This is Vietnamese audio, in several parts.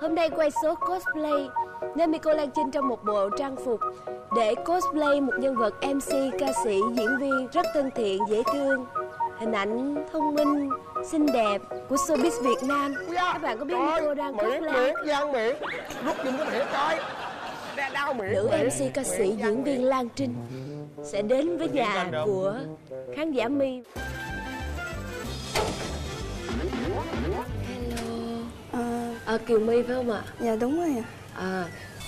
Hôm nay quay số cosplay nên Miko Lan Trinh trong một bộ trang phục để cosplay một nhân vật MC, ca sĩ, diễn viên rất thân thiện, dễ thương, hình ảnh thông minh, xinh đẹp của showbiz Việt Nam. Các bạn có biết Miko đang cosplay? Miệng rút giùm cái miệng coi. Đau miệng. Nữ MC, ca sĩ, diễn viên Lan Trinh sẽ đến với nhà của khán giả My. Kiều My phải không ạ? Dạ đúng rồi ạ.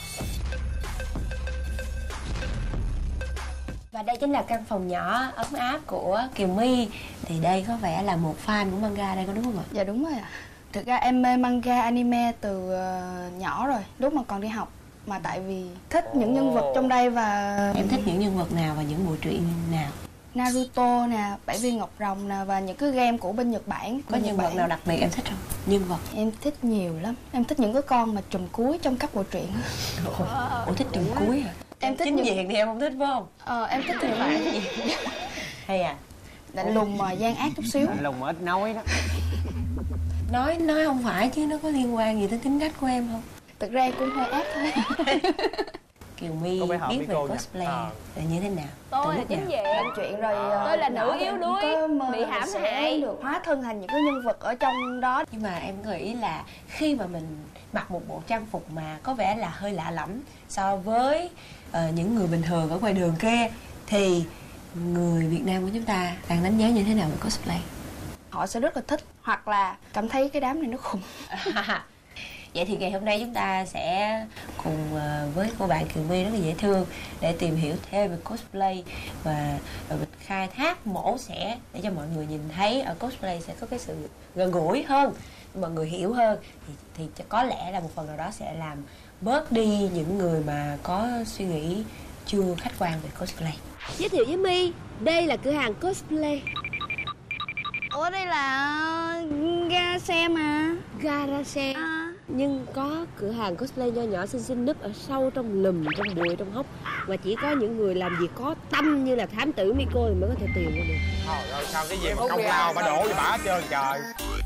Và đây chính là căn phòng nhỏ ấm áp của Kiều My. Thì đây có vẻ là một fan của manga đây, có đúng không ạ? Dạ đúng rồi ạ. Thực ra em mê manga anime từ nhỏ rồi, lúc mà còn đi học. Mà tại vì thích những nhân vật trong đây và... Em thích những nhân vật nào và những bộ truyện nào? Naruto nè, Bảy viên ngọc rồng nè và những cái game của bên Nhật Bản. Có nhân vật nào đặc biệt em thích không? Nhân vật em thích nhiều lắm. Em thích những cái con mà trùm cuối trong các bộ truyện. Ủa thích trùm cuối hả? Em thích chính những... diện thì em không thích phải không? Em thích những bạn gì hay à? Lạnh lùng mà gian ác chút xíu. Lạnh lùng mà ít nói đó. Nói không phải chứ nó có liên quan gì tới tính cách của em không? Thực ra em cũng hơi ác thôi. Kiều My biết về cosplay là như thế nào? Tôi là chính diện chuyện rồi. Tôi là nữ yếu đuối, bị hãm hại, được hóa thân thành những cái nhân vật ở trong đó. Nhưng mà em nghĩ là khi mà mình mặc một bộ trang phục mà có vẻ là hơi lạ lẫm so với những người bình thường ở ngoài đường kia, thì người Việt Nam của chúng ta đang đánh giá như thế nào về cosplay? Họ sẽ rất là thích, hoặc là cảm thấy cái đám này nó khùng. Vậy thì ngày hôm nay chúng ta sẽ cùng với cô bạn Kiều My rất là dễ thương để tìm hiểu thêm về cosplay và khai thác mổ xẻ để cho mọi người nhìn thấy ở cosplay sẽ có cái sự gần gũi hơn, mọi người hiểu hơn thì có lẽ là một phần nào đó sẽ làm bớt đi những người mà có suy nghĩ chưa khách quan về cosplay. Giới thiệu với My, đây là cửa hàng cosplay. Ủa đây là Garage mà. Garage. Nhưng có cửa hàng cosplay nho nhỏ xinh xinh núp ở sâu trong lùm, trong bụi, trong hốc. Và chỉ có những người làm việc có tâm như là thám tử Miko thì mới có thể tìm ra được. Trời ơi, sao cái gì mà công lao mà đổ cho bả hết trơn trời.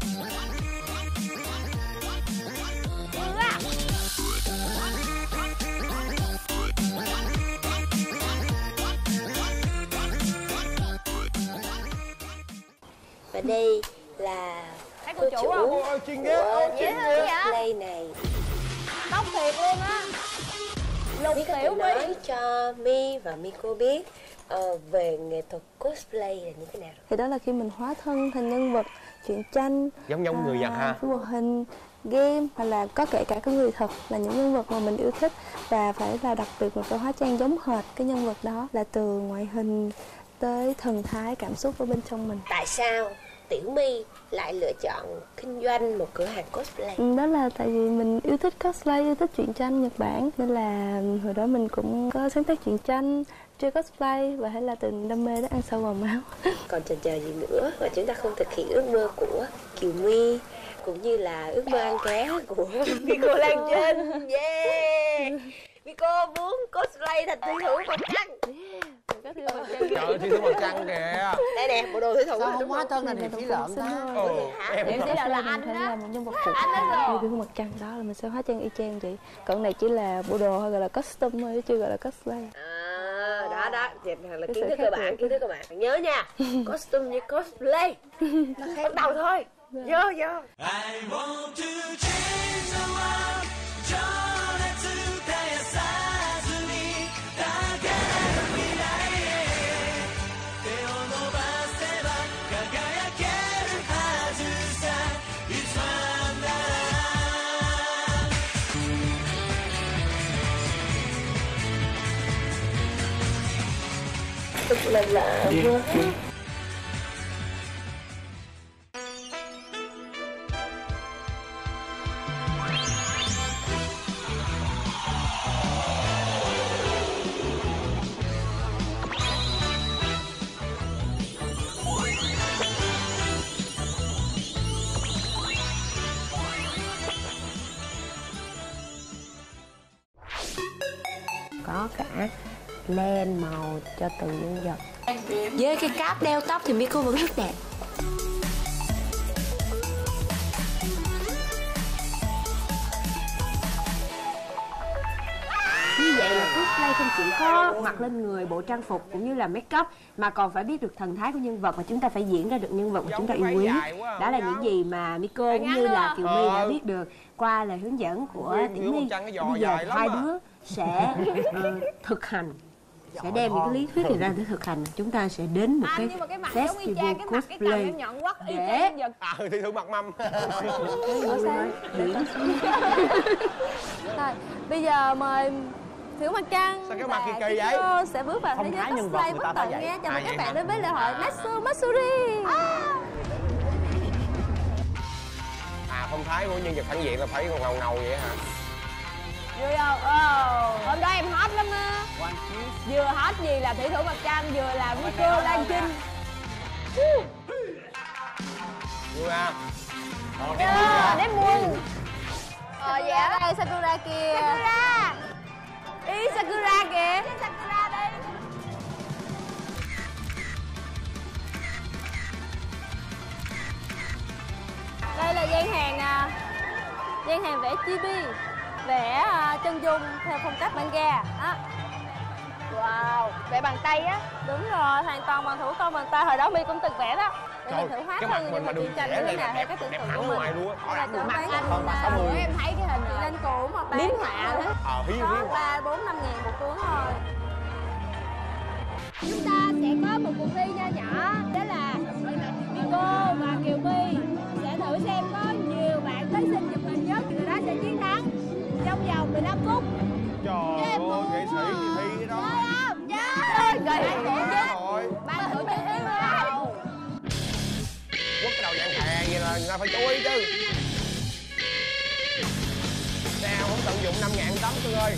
Và đây là cô chủ của cosplay này. Tóc thiệt luôn á. Lục Tiểu nói cho My và Miko biết về nghệ thuật cosplay là như thế nào? Thì đó là khi mình hóa thân thành nhân vật truyện tranh, giống người Nhật ha, phim hoạt hình, game, hoặc là có kể cả cái người thật là những nhân vật mà mình yêu thích, và phải là đặc biệt mình phải hóa trang giống hệt cái nhân vật đó, là từ ngoại hình tới thần thái, cảm xúc ở bên trong mình. Tại sao Tiểu My lại lựa chọn kinh doanh một cửa hàng cosplay? Đó là tại vì mình yêu thích cosplay, yêu thích truyện tranh Nhật Bản, nên là hồi đó mình cũng có sáng tác truyện tranh, chơi cosplay, và hay là từ đam mê đó ăn sâu vào máu. Còn chần chờ gì nữa mà chúng ta không thực hiện ước mơ của Kiều My cũng như là ước mơ ăn ké của Miko Lan Trinh. Yeah! Miko muốn cosplay thành thủy thủ mặt trăng. Trời, thủy thủ mặt trăng kìa. Đây nè, bộ đồ thủy thủ. Sao không hóa thân là Điệp Sĩ Lợn ta? Điệp Sĩ Lợn là anh đó. Là một nhân vật phụ anh thủy thủ mặt trăng, đó là mình sẽ hóa trang y chang vậy. Còn này chỉ là bộ đồ hay gọi là costume thôi, chưa gọi là cosplay. Đó vậy là kiến thức cơ bản, nhớ nha. Costume như cosplay bắt đầu thôi. Vô là có cả len màu cho từng nhân vật. Với cái cáp đeo tóc thì Miko vẫn rất đẹp. cosplay không chỉ có mặc lên người bộ trang phục cũng như là make up mà còn phải biết được thần thái của nhân vật, và chúng ta phải diễn ra được nhân vật mà chúng ta yêu quý. Đó là những gì mà Miko cũng như là Kiều My đã biết được qua lời hướng dẫn của Tiểu My. Bây giờ hai đứa sẽ thực hành, sẽ đem những cái lý thuyết này ra để thực hành. Chúng ta sẽ đến một cái festival cosplay để thi thử mặt mâm. Rồi, bây giờ mời Tiểu Mặt Trăng. Sao cái mặt kỳ kỳ vậy? Sẽ bước vào thế giới cosplay bất tận nha. Chào mừng các bạn đến với lễ hội Natsu Matsuri. Phong thái của nhân vật phản diện là phải còn ngầu ngầu vậy hả? Vui không? Hôm đó em hot lắm á. Vừa hot gì là Thủy Thủ Mặt Trăng, vừa là Miko Lan Trinh. Vui à? Đếm muôn. Dạ đây Sakura kìa. Sakura. Ý Sakura kìa. Sakura đây. Đây là gian hàng gian hàng vẽ chibi, vẽ chân dung theo phong cách manga đó. Wow, vẽ bằng tay á. Đúng rồi, hoàn toàn bằng thủ công bằng tay. Hồi đó My cũng từng vẽ đó. Để mình thử hóa cái mặt thân mình mà nhưng được mà vẽ tranh này theo đẹp cái tưởng đẹp tượng hẳn của mình. ngoài luôn á. Đây là từ mấy Bữa em thấy cái hình rồi. lên cũ mà bán Biếm họa đó. Hiếu có 3-4-5 ngàn một cuốn thôi. Chúng ta sẽ có một cuộc thi nho nhỏ, đó là Miko và Kiều My sẽ thử xem có nhiều bạn thí sinh chụp hình nhất, người đó sẽ chiến thắng trong vòng 15 phút. Trời ơi, nghệ sĩ thì thi cái đó. Không? Chơi! Rồi. Ban tổ chức yêu cầu. Quất cái đầu dạng hè vậy là người ta phải chú ý chứ. Sao không tận dụng 5.000 tấm Cưng ơi.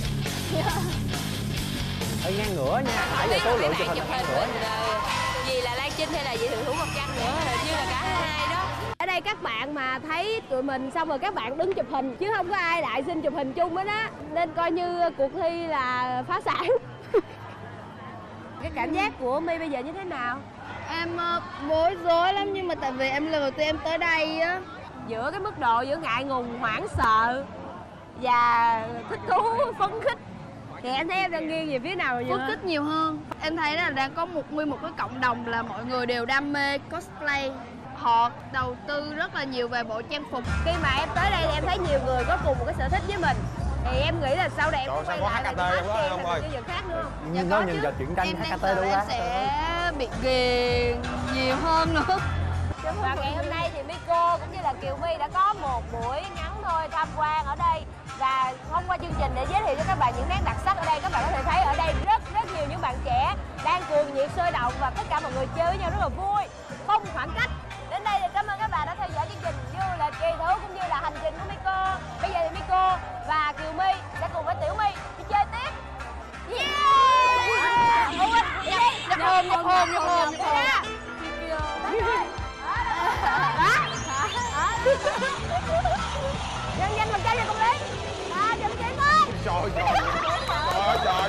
Ê, ngang ngửa nha, nãy giờ số lượng chụp hình là ngang ngửa nha. Gì là Lan Trinh hay là gì Thủy Thủ Mặt Trăng nữa, hình như là cả hai đó. Ở đây các bạn mà thấy tụi mình xong rồi các bạn đứng chụp hình chứ không có ai lại xin chụp hình chung hết á, nên coi như cuộc thi là phá sản. Cái cảm giác của My bây giờ như thế nào? Em bối rối lắm, nhưng mà tại vì em lần đầu tiên em tới đây á. Giữa cái mức độ giữa ngại ngùng, hoảng sợ và thích thú, phấn khích thì em thấy em đang nghiêng về phía nào vậy? Phấn khích nhiều hơn. Em thấy là đang có nguyên một cái cộng đồng là mọi người đều đam mê cosplay. Họ đầu tư rất là nhiều về bộ trang phục. Khi mà em tới đây thì em thấy nhiều người có cùng một cái sở thích với mình, thì em nghĩ là sau này em Trời, quay sao có lại HKT là không đó, không ơi? nhân vật khác nữa không? Dạ, Nó có nhìn chứ. vào chuyện tranh Em HKT đang đâu sợ ra. em sẽ bị ghiền nhiều hơn nữa. Và ngày hôm nay thì Miko cũng như là Kiều My đã có một buổi ngắn thôi tham quan ở đây, và thông qua chương trình để giới thiệu cho các bạn những nét đặc sắc ở đây. Các bạn có thể thấy ở đây rất nhiều những bạn trẻ đang cuồng nhiệt sôi động và tất cả mọi người chơi với nhau rất là vui, không khoảng cách. Đến đây thì cảm ơn các bạn đã theo dõi chương trình Du Lịch Kỳ Thú cũng như là hành trình của Miko. Bây giờ thì Miko và Kiều My sẽ cùng với Tiểu My đi chơi tiếp. Yeah! Nhập hồn. Nhân danh Mặt Trăng và Công Lý. Chào chị ơi. Trời.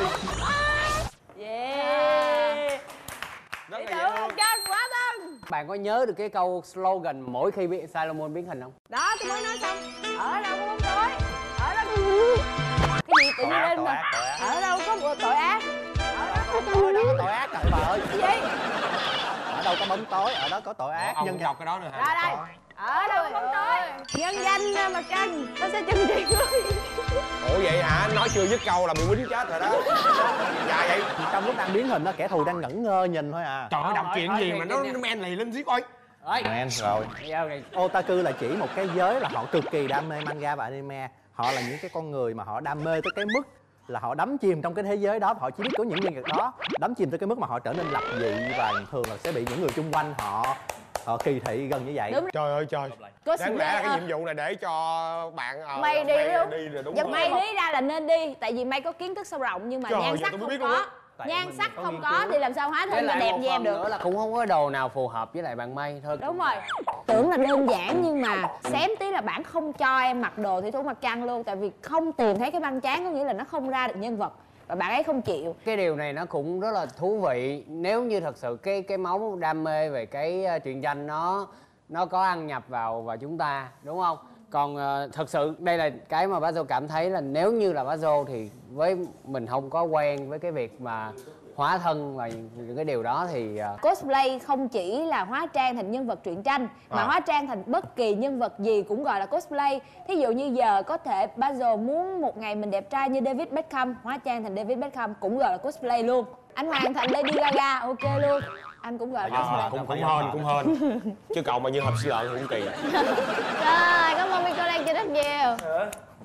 Yeah. Rất Chị là tưởng dễ Mặt thương. Trăng quá thân. Bạn có nhớ được cái câu slogan mỗi khi Salomon biến hình không? Đó, tôi mới nói xong. Ở đâu có bóng tối. Ở đâu cái gì tự nhiên lên mà. Ở đâu có một tội ác. Ở đó có Ở đâu có tội ác trời bà ơi. cái gì? Ở đâu có bóng tối, ở đó có tội ác. Ông Nhân đọc cái đó nữa hả? Ra đây. Ở đâu có bóng tối. Nhân danh Mặt Trăng nó sẽ trừng trị ngươi. Ủa vậy hả? Nói chưa dứt câu là bị quýnh chết rồi đó. Dạ vậy. Trong lúc đang biến hình đó, kẻ thù đang ngẩn ngơ nhìn thôi à. Trời ơi, đọc chuyện gì mà nó men lì lên xíu coi. Men rồi. Otaku là chỉ một cái giới là họ cực kỳ đam mê manga và anime. Họ là những cái con người mà họ đam mê tới cái mức là họ đắm chìm trong cái thế giới đó, họ chỉ biết có những nhân vật đó, đắm chìm tới cái mức mà họ trở nên lập dị và thường là sẽ bị những người chung quanh họ kỳ thị gần như vậy. Đúng. Trời ơi trời. Đáng lẽ là cái nhiệm vụ này để cho bạn mày đi luôn. đi rồi đúng Và rồi. mày lý ra là nên đi, tại vì mày có kiến thức sâu rộng nhưng mà Trời, nhan giờ sắc tôi mới không biết luôn có. á. Nhan sắc không có thì làm sao hóa thân mà đẹp như em được. Nữa là cũng không có đồ nào phù hợp với lại bạn May thôi. Đúng rồi. Tưởng là đơn giản nhưng mà xém tí là bạn không cho em mặc đồ Thủy Thủ Mặt Trăng luôn, tại vì không tìm thấy cái băng trán, có nghĩa là nó không ra được nhân vật và bạn ấy không chịu. Cái điều này nó cũng rất là thú vị nếu như thật sự cái máu đam mê về cái truyện tranh nó có ăn nhập vào chúng ta, đúng không? Còn thật sự đây là cái mà Bazo cảm thấy là nếu như là Bazo thì với mình không có quen với cái việc mà hóa thân và những cái điều đó thì Cosplay không chỉ là hóa trang thành nhân vật truyện tranh mà hóa trang thành bất kỳ nhân vật gì cũng gọi là cosplay. Thí dụ như giờ có thể Bazo muốn một ngày mình đẹp trai như David Beckham, hóa trang thành David Beckham cũng gọi là cosplay luôn. Anh hoàn thành Lady Gaga ok luôn, anh cũng gọi là cosplay. Cũng hên chứ cậu mà như hộp xi lợn thì cũng kỳ. Rồi, cảm ơn Miko đang chơi rất nhiều.